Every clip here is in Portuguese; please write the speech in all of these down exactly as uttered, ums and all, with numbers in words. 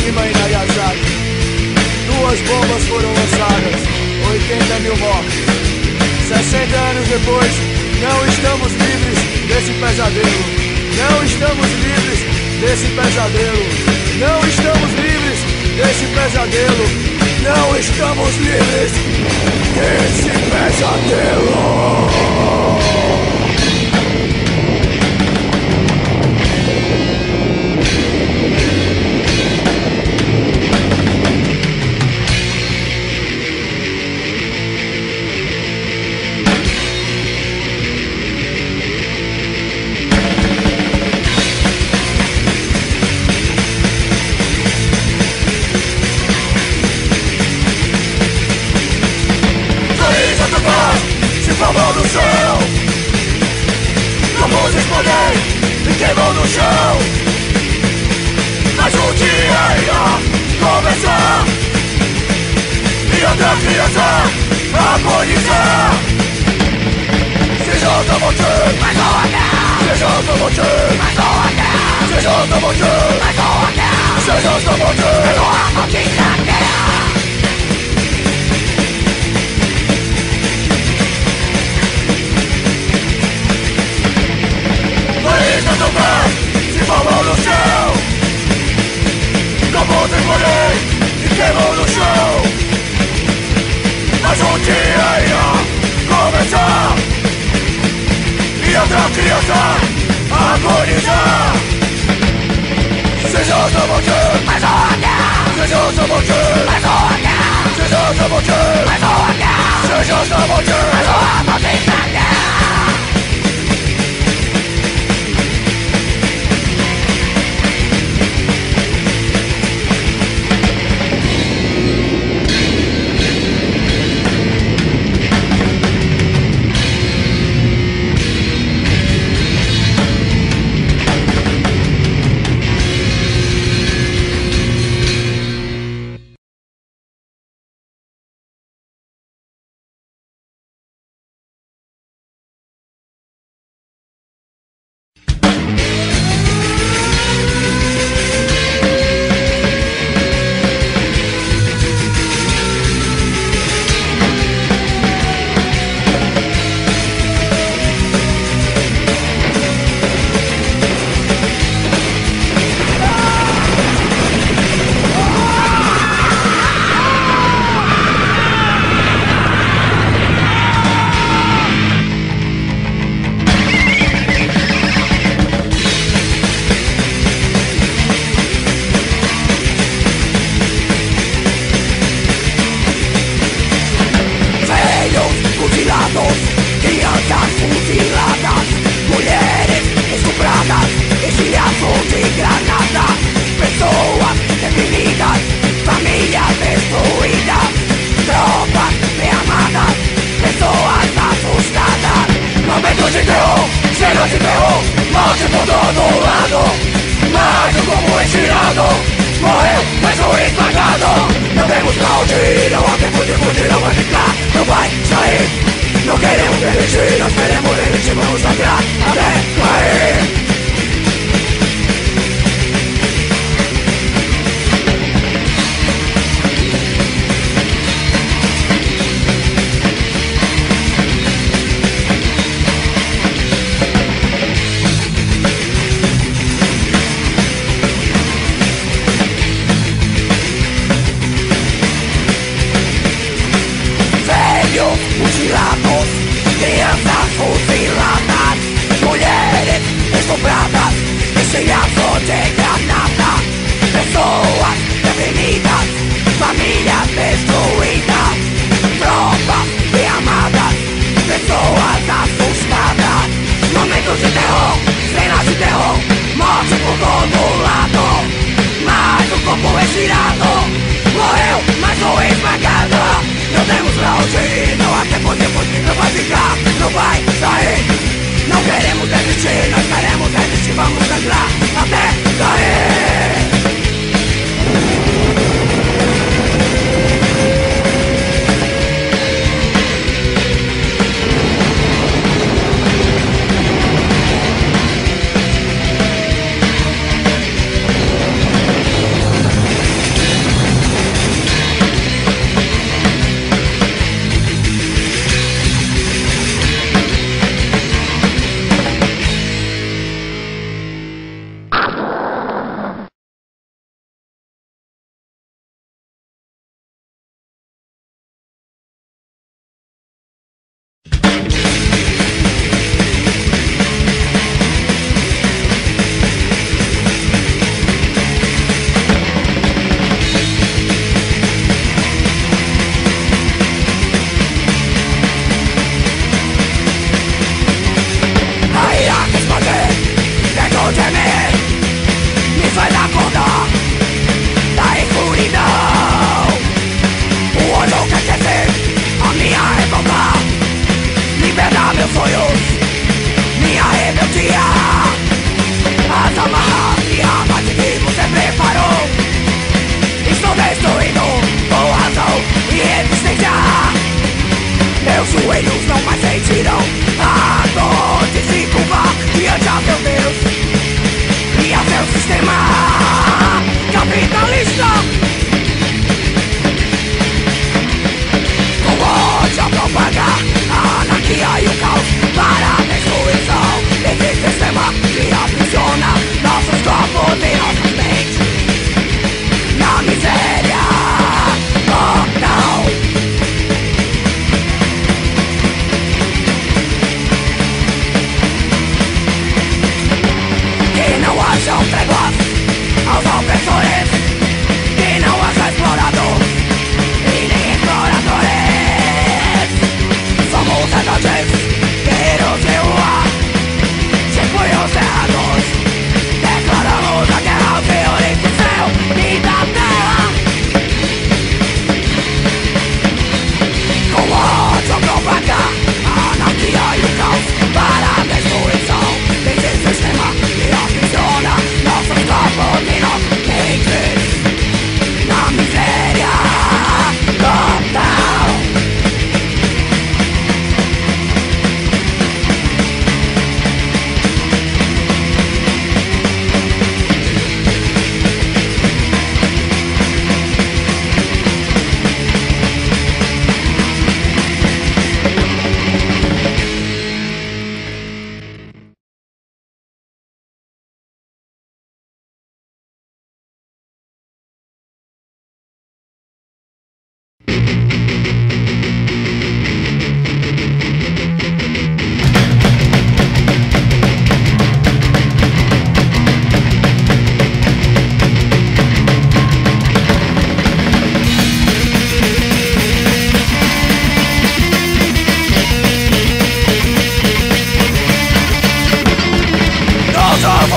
Hiroshima e Nagasaki. Duas bombas foram lançadas, oitenta mil mortos. sessenta anos depois, não estamos livres desse pesadelo. Não estamos livres desse pesadelo. Não estamos livres desse pesadelo. Não estamos livres desse pesadelo. Formou no chão, como explodem e queimou no chão. Mas um dia irá começar e outra criança agonizar. Seja outra morte, mais outra. Seja outra morte, mais outra. Seja outra morte, mais outra. Seja outra morte, mais outra. Se formou no chão, como demorei e queimou no chão. Mas um dia irá começar e outra criança agonizar. Seja outra morte, mais outra. Seja outra morte, mais outra. Seja outra morte, mais outra. Seja outra morte, mais outra.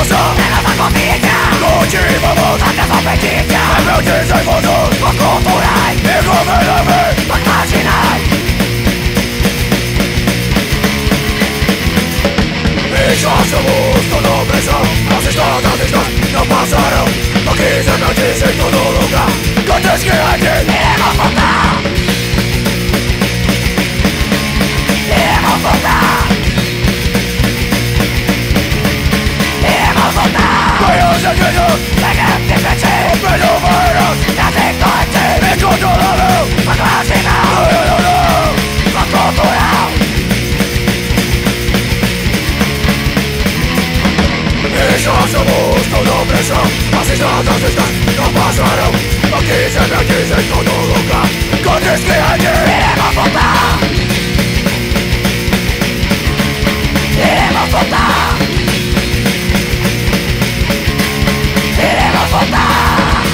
força é nossa consciência. Cultivamos a desobediência, rebeldes e votos os culturais, ingovernáveis, os marginais. E já somos toda opressão. As estradas estão, não passarão. Aqui rebeldes em todo lugar. Quantos que aqui iremos voltar, iremos voltar, iremos voltar. ganhos e guerras, Seguimos diferentes, pelo vírus delinquentes, incontrolável. os marginais, Não, não, não. os cultural. E já somos toda opressão. As estradas estão, não passarão. Aqui rebeldes em todo lugar. Quantos que aqui Iremos voltar, iremos voltar, iremos voltar.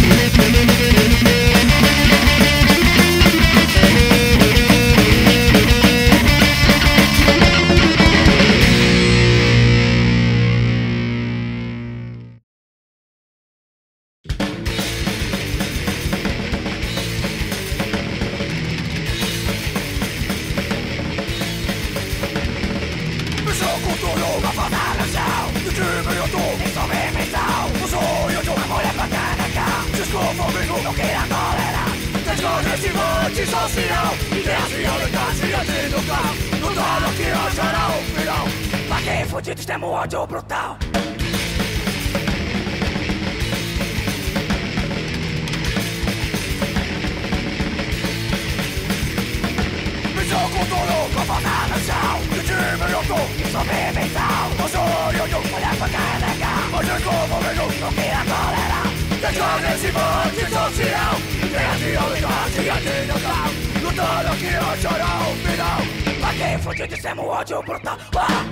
Missão contornou Vou voltar no chão, de time eu tô. em submissão. O sonho de A uma mulher britânica, desculpa amigo. não queira tolerar. Desconhecimento social. Ideias realidade e do carro. Lutando que achará o final. Pra quem fudidos temos ódio brutal. Missão contornou Vou voltar no chão, de time eu tô. em submissão. O sonho de uma Mulher britânica, desculpa amigo. não queira tolerar. Desconhecimento social. Ideias realidade e do carro. Lutando que achará o final. Pra quem fudidos temos ódio brutal. Ah!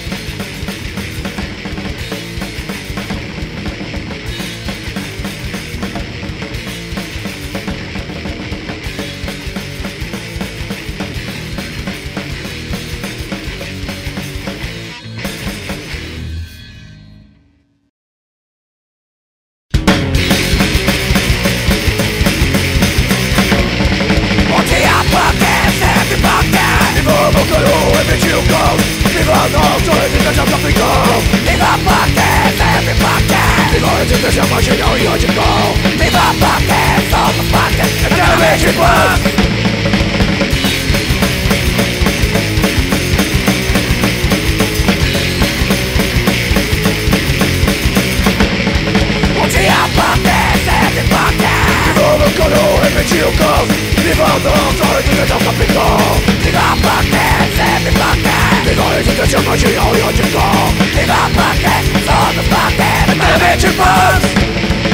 Bom dia, punk, sempre punk. E vamos, caro, emitir o caos. Viva nós, só resistência tropical. Viva punk, sempre punk. Viva a resistência marginal e radical. Viva punk, somos punk. Eternamente punk. Bom dia, punk, sempre punk. E vamos, caro, emitir o caos. Viva nós, só resistência tropical. Viva punk, sempre punk. Viva a resistência marginal e radical. Viva punk, somos punk. Eternamente punk.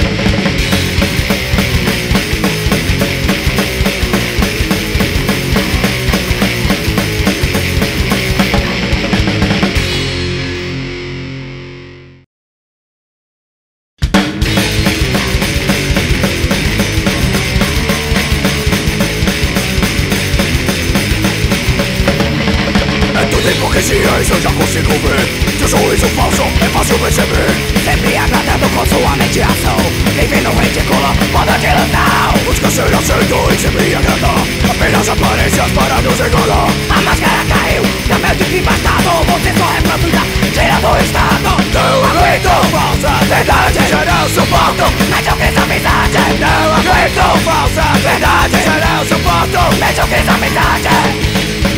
É tudo hipocrisia, isso eu já consigo ver. Seu sorriso falso é fácil perceber. Sempre agradando com sua mediação. Vivendo ridículo, modo de ilusão. Busca ser aceito e sempre agradar. Apenas aparências para nos enganar. A máscara caiu, na mente que bastado. Você só reproduz a tira do estado. Não aguento falsa verdade, já não suporto. Mediocres amizade. Não aguento falsa verdade, já não suporto. Mediocres amizade.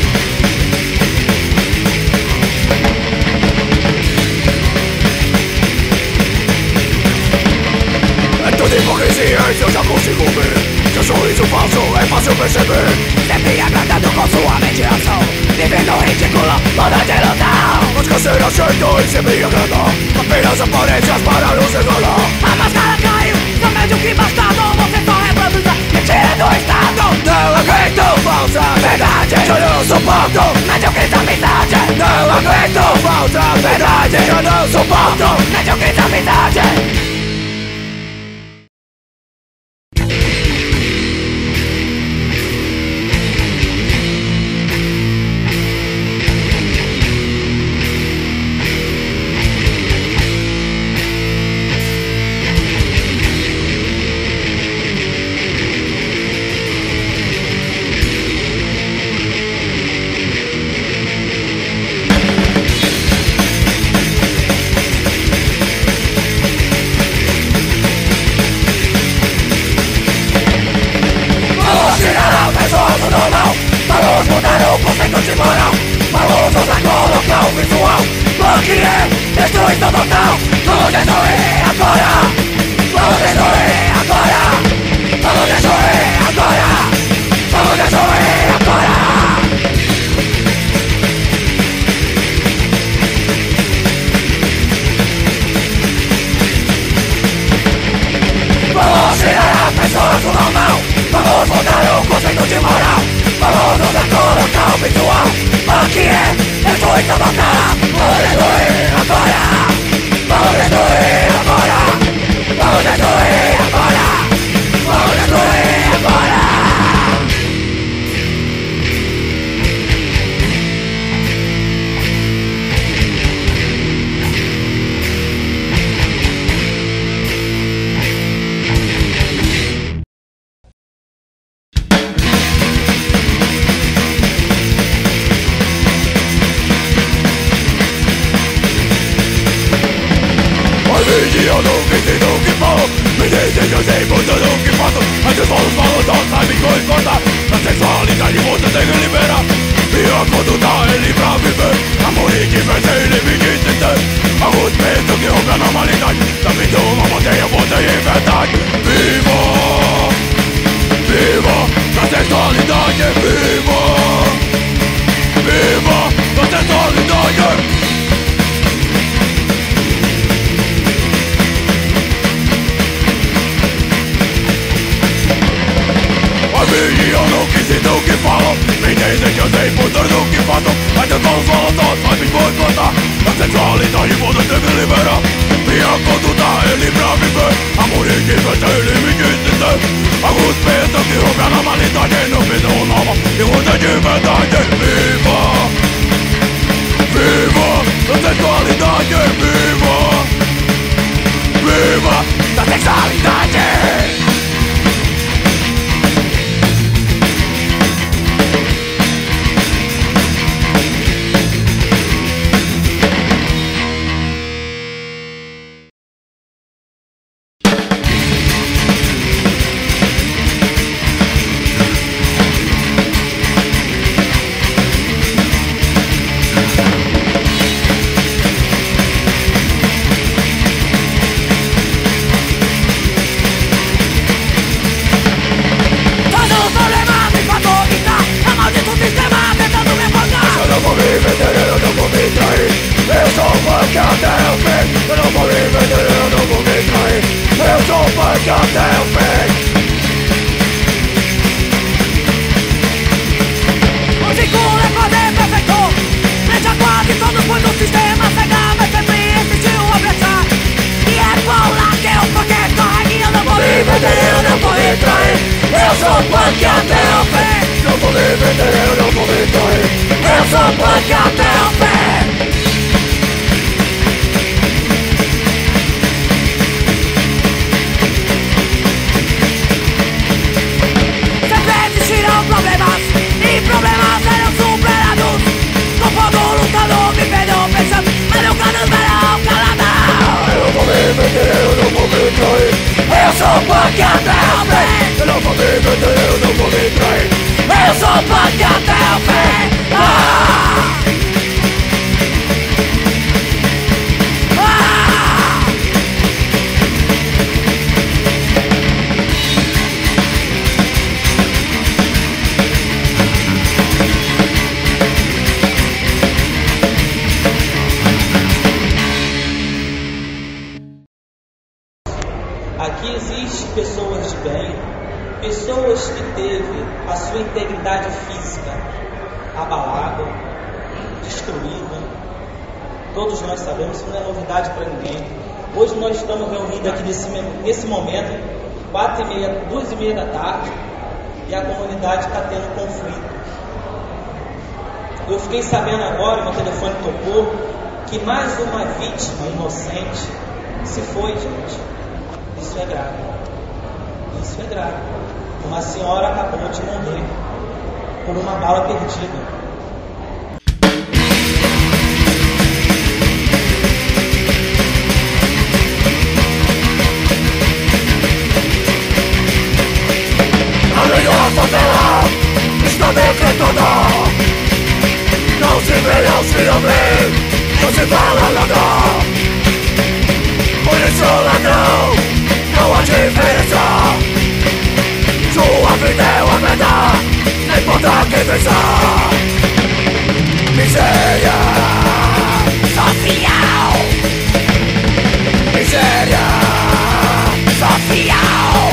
É tudo hipocrisia, isso eu já consigo ver. Seu sorriso falso é fácil perceber. Sempre agradando com sua mediação. Vivendo ridículo, modo de ilusão. Busca ser aceito e sempre agradar. Apenas aparências para nos enganar. A máscara caiu, no meio que bastado. Você só reproduz a mentira do estado. Não aguento falsa verdade, já não suporto. Mediocres amizade. Não aguento falsa verdade, já não suporto. Mediocres amizade. destruição total. Vamos destruir agora. Vamos destruir agora. Vamos destruir agora. Vamos destruir agora. Vamos tirar as pessoas do normal. Vamos mudar o conceito de moral. Vamos nos colocar o visual. O que é destruição total? Vamos destruir agora. Vamos destruir agora. Vamos destruir agora. Vamos destruir agora. Eu nunca entendo o que falo. Me dizem que eu sei muito do que faço. Mas os falos falam só sabem cortar. Na sexualidade você tem que liberar. Minha conduta é livre pra viver. Amor e diversão e limite de ter. Alguns pensam que roubam a normalidade. Da vida uma montanha você é verdade. Viva! Viva! Na sexualidade viva! Viva! Na sexualidade. E eu não quis entender o que falam. Me dizem que eu sei muito do que faço. Mas eu não falo só, sabe boicotar. Na sexualidade você tem que liberar. Minha conduta é livre pra viver. Amor e diversão e limite de ter. Alguns pensam que roubam a normalidade. Não pensam nova e você de verdade. Viva! Viva! Na sexualidade viva! Viva! Na sexualidade! Aqui existem pessoas de bem, pessoas que teve a sua integridade física abalada, destruída. Todos nós sabemos, isso não é novidade para ninguém. Hoje nós estamos reunidos aqui nesse, nesse momento, quatro e meia, duas e meia da tarde, e a comunidade está tendo conflito. Eu fiquei sabendo agora, meu telefone tocou, que mais uma vítima inocente se foi, gente. Isso é grave. Isso é grave. Uma senhora acabou de morrer por uma bala perdida. A melhor favela está decretada. Não se vê, não se ouve, não se fala nada. Por isso, ladrão, não há diferença. Sua vida é uma merda, não importa quem pensar. Miséria social, miséria social.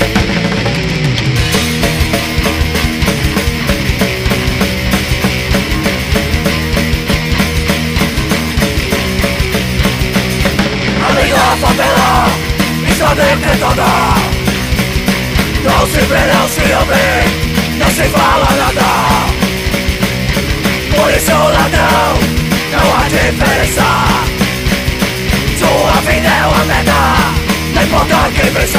Ali na favela está decretada. Não se vê, não se ouve, não se fala nada. Por isso, ladrão, não há diferença. Sua vida é uma merda, não importa quem pensa.